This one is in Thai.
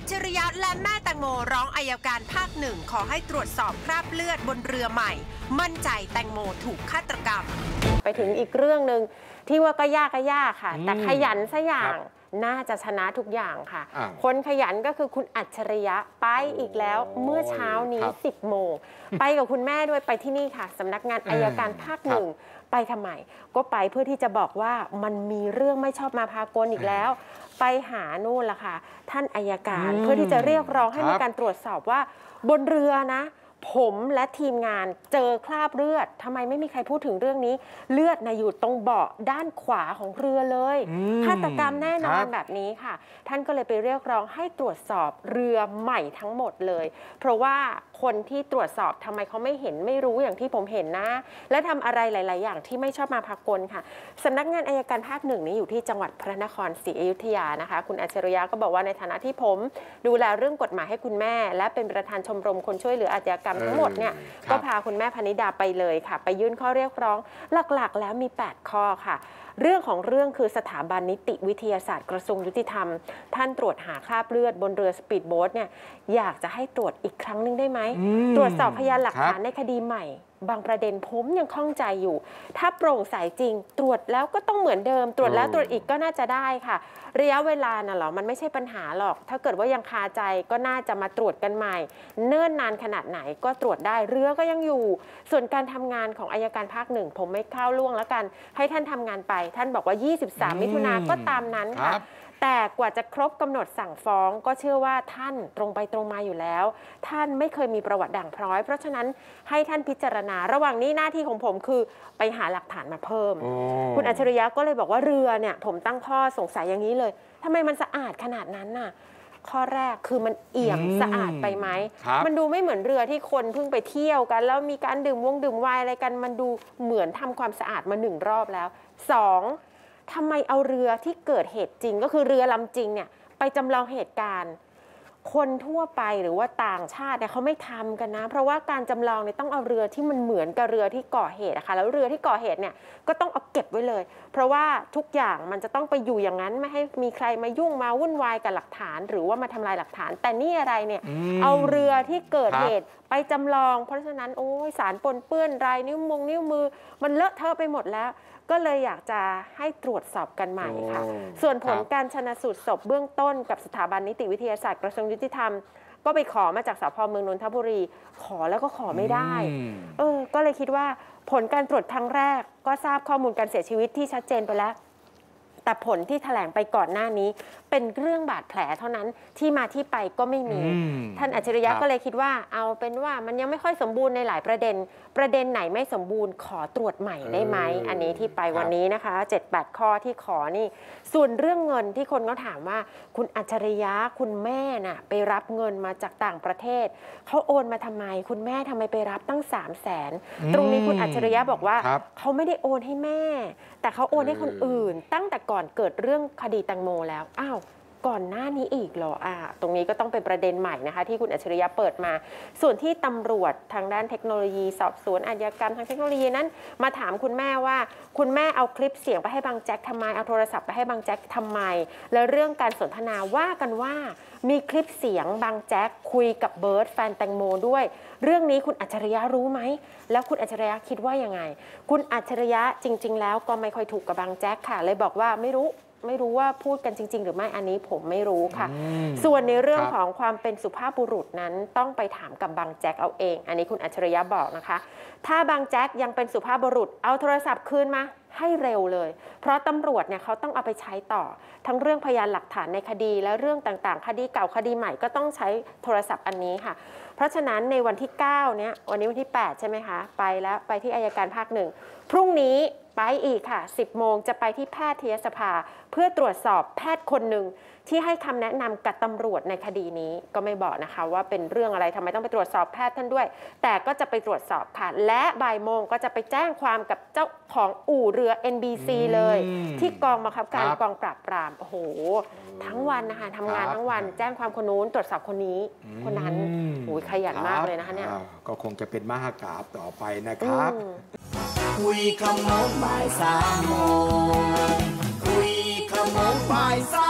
จฉริยะและแม่แตงโมร้องอัยการภาค 1ขอให้ตรวจสอบคราบเลือดบนเรือใหม่มั่นใจแตงโมถูกฆาตกรรมไปถึงอีกเรื่องหนึ่งที่ว่าก็ยากค่ะแต่ขยันซะอย่างน่าจะชนะทุกอย่างค่ะคนขยันก็คือคุณอัจฉริยะไปอีกแล้วเมื่อเช้านี้10 โมงไปกับคุณแม่ด้วยไปที่นี่ค่ะสำนักงานอัยการภาค 1ไปทำไมก็ไปเพื่อที่จะบอกว่ามันมีเรื่องไม่ชอบมาพากลอีกแล้วไปหานู่นล่ะค่ะท่านอัยการเพื่อที่จะเรียกร้องให้มีการตรวจสอบว่าบนเรือนะผมและทีมงานเจอคราบเลือดทำไมไม่มีใครพูดถึงเรื่องนี้เลือดอยู่ตรงเบาะด้านขวาของเรือเลยฆาตกรรมแน่นอนแบบนี้ค่ะท่านก็เลยไปเรียกร้องให้ตรวจสอบเรือใหม่ทั้งหมดเลยเพราะว่าคนที่ตรวจสอบทำไมเขาไม่เห็นไม่รู้อย่างที่ผมเห็นนะและทำอะไรหลายๆอย่างที่ไม่ชอบมาพากลค่ะสำนักงานอัยการภาค 1นี้อยู่ที่จังหวัดพระนครศรีอยุธยานะคะคุณอัจฉริยะก็บอกว่าในฐานะที่ผมดูแลเรื่องกฎหมายให้คุณแม่และเป็นประธานชมรมคนช่วยเหลืออาชญากรรมทั้งหมดเนี่ยก็พาคุณแม่พนิดาไปเลยค่ะไปยื่นข้อเรียกร้องหลักๆแล้วมี8 ข้อค่ะเรื่องของเรื่องคือสถาบันนิติวิทยาศาสตร์กระทรวงยุติธรรมท่านตรวจหาคราบเลือดบนเรือสปีดโบ๊ทเนี่ยอยากจะให้ตรวจอีกครั้งนึงได้ไหมตรวจสอบพยานหลักฐานในคดีใหม่บางประเด็นผมยังข้องใจอยู่ถ้าโปร่งใสจริงตรวจแล้วก็ต้องเหมือนเดิมตรวจแล้วตรวจอีกก็น่าจะได้ค่ะระยะเวลาน่ะหรอมันไม่ใช่ปัญหาหรอกถ้าเกิดว่ายังคาใจก็น่าจะมาตรวจกันใหม่เนิ่นนานขนาดไหนก็ตรวจได้เรือก็ยังอยู่ส่วนการทำงานของอัยการภาค 1ผมไม่เข้าล่วงแล้วกันให้ท่านทำงานไปท่านบอกว่า23 มิถุนายนก็ตามนั้นค่ะแต่กว่าจะครบกำหนดสั่งฟ้องก็เชื่อว่าท่านตรงไปตรงมาอยู่แล้วท่านไม่เคยมีประวัติด่างพร้อยเพราะฉะนั้นให้ท่านพิจารณาระหว่างนี้หน้าที่ของผมคือไปหาหลักฐานมาเพิ่มคุณอัจฉริยะก็เลยบอกว่าเรือเนี่ยผมตั้งข้อสงสัยอย่างนี้เลยทำไมมันสะอาดขนาดนั้นน่ะข้อแรกคือมันเอี่ยมสะอาดไปไหมมันดูไม่เหมือนเรือที่คนเพิ่งไปเที่ยวกันแล้วมีการดื่มไวน์อะไรกันมันดูเหมือนทำความสะอาดมา1 รอบแล้ว2ทำไมเอาเรือที่เกิดเหตุจริงก็คือเรือลำจริงเนี่ยไปจำลองเหตุการณ์คนทั่วไปหรือว่าต่างชาติเนี่ยเขาไม่ทำกันนะเพราะว่าการจำลองเนี่ยต้องเอาเรือที่มันเหมือนกับเรือที่ก่อเหตุอะค่ะแล้วเรือที่ก่อเหตุเนี่ยก็ต้องเอาเก็บไว้เลยเพราะว่าทุกอย่างมันจะต้องไปอยู่อย่างนั้นไม่ให้มีใครมายุ่งมาวุ่นวายกับหลักฐานหรือว่ามาทำลายหลักฐานแต่นี่อะไรเนี่ยเอาเรือที่เกิดเหตุไปจำลองเพราะฉะนั้นโอ้ยสารปนเปื้อนรายนิ้วมือมันเลอะเทอะไปหมดแล้วก็เลยอยากจะให้ตรวจสอบกันใหม่ค่ะส่วนผลการชันสูตรศพเบื้องต้นกับสถาบันนิติวิทยาศาสตร์กระทรวงยุติธรรมก็ไปขอมาจากสภ.เมืองนนทบุรีขอแล้วก็ขอไม่ได้ก็เลยคิดว่าผลการตรวจครั้งแรกก็ทราบข้อมูลการเสียชีวิตที่ชัดเจนไปแล้วแต่ผลที่แถลงไปก่อนหน้านี้เป็นเรื่องบาดแผลเท่านั้นที่มาที่ไปก็ไม่มีท่านอัจฉริยะก็เลยคิดว่าเอาเป็นว่ามันยังไม่ค่อยสมบูรณ์ในหลายประเด็นไหนไม่สมบูรณ์ขอตรวจใหม่ได้ไหมอันนี้ที่ไปวันนี้นะคะ7-8 ข้อที่ขอนี่ส่วนเรื่องเงินที่คนก็ถามว่าคุณอัจฉริยะคุณแม่น่ะไปรับเงินมาจากต่างประเทศเขาโอนมาทำไมคุณแม่ทำไมไปรับตั้ง300,000ตรงนี้คุณอัจฉริยะบอกว่าเขาไม่ได้โอนให้แม่แต่เขาโอนให้คนอื่นตั้งแต่ก่อนเกิดเรื่องคดีแตงโมแล้วอ้าวก่อนหน้านี้อีกเหรอตรงนี้ก็ต้องเป็นประเด็นใหม่นะคะที่คุณอัจฉริยะเปิดมาส่วนที่ตำรวจทางด้านเทคโนโลยีสอบสวนอาชญากรรมทางเทคโนโลยีนั้นมาถามคุณแม่ว่าคุณแม่เอาคลิปเสียงไปให้บางแจ็คทำไมเอาโทรศัพท์ไปให้บางแจ็คทำไมแล้วเรื่องการสนทนาว่ากันว่ามีคลิปเสียงบางแจ็คคุยกับเบิร์ตแฟนแตงโมด้วยเรื่องนี้คุณอัจฉริยะรู้ไหมแล้วคุณอัจฉริยะคิดว่ายังไงคุณอัจฉริยะจริงๆแล้วก็ไม่ค่อยถูกกับบางแจ็คค่ะเลยบอกว่าไม่รู้ว่าพูดกันจริงๆหรือไม่อันนี้ผมไม่รู้ค่ะส่วนในเรื่องของความเป็นสุภาพบุรุษนั้นต้องไปถามกับบางแจ็คเอาเองอันนี้คุณอัจฉริยะบอกนะคะถ้าบางแจ็คยังเป็นสุภาพบุรุษเอาโทรศัพท์คืนมาให้เร็วเลยเพราะตำรวจเนี่ยเขาต้องเอาไปใช้ต่อทั้งเรื่องพยานหลักฐานในคดีและเรื่องต่างๆคดีเก่าคดีใหม่ก็ต้องใช้โทรศัพท์อันนี้ค่ะเพราะฉะนั้นในวันที่9เนี่ยวันนี้วันที่8ใช่ไหมคะไปแล้วไปที่อัยการภาค 1พรุ่งนี้ไปอีกค่ะ10 โมงจะไปที่แพทยสภาเพื่อตรวจสอบแพทย์คนหนึ่งที่ให้คำแนะนำกับตำรวจในคดีนี้ก็ไม่บอกนะคะว่าเป็นเรื่องอะไรทำไมต้องไปตรวจสอบแพทย์ท่านด้วยแต่ก็จะไปตรวจสอบค่ะและบ่ายโมงก็จะไปแจ้งความกับเจ้าของอู่เรือ NBC เลยที่กองบังคับการกองปราบปรามโอ้โหทั้งวันนะคะทำงานทั้งวันแจ้งความคนนู้นตรวจสอบคนนี้คนนั้นโอ้ยขยันมากเลยนะคะเนี่ยก็คงจะเป็นมหากาพย์ต่อไปนะครับคุยขโมงบ่าย3 โมงคุยขโมงบ่าย3